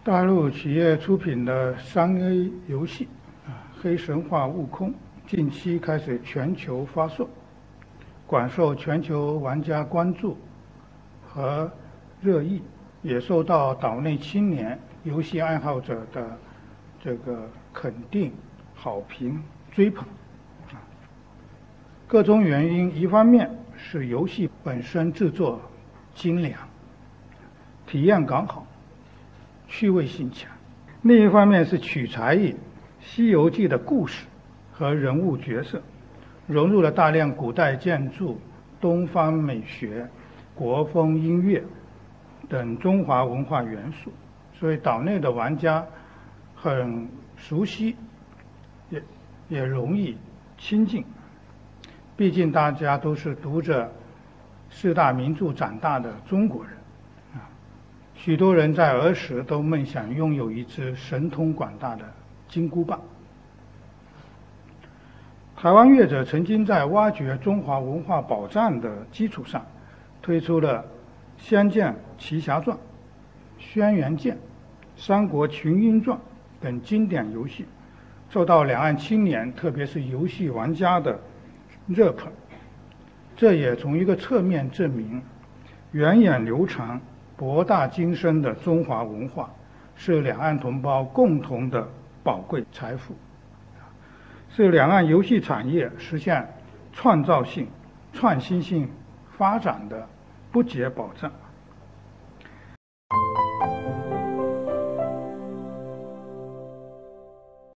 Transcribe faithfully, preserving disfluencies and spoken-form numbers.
大陆企业出品的三 A 游戏啊，《黑神话：悟空》近期开始全球发售，广受全球玩家关注和热议，也受到岛内青年游戏爱好者的这个肯定、好评、追捧。各种原因，一方面是游戏本身制作精良，体验刚好，趣味性强；另一方面是取材于《西游记》的故事和人物角色，融入了大量古代建筑、东方美学、国风音乐等中华文化元素，所以岛内的玩家很熟悉，也也容易亲近。毕竟大家都是读着四大名著长大的中国人啊，许多人在儿时都梦想拥有一支神通广大的金箍棒。台湾业者曾经在挖掘中华文化宝藏的基础上，推出了《仙剑奇侠传》《轩辕剑》《三国群英传》等经典游戏，受到两岸青年特别是游戏玩家的热捧。这也从一个侧面证明，源远流长、博大精深的中华文化是两岸同胞共同的宝贵财富，是两岸游戏产业实现创造性、创新性发展的不竭保障。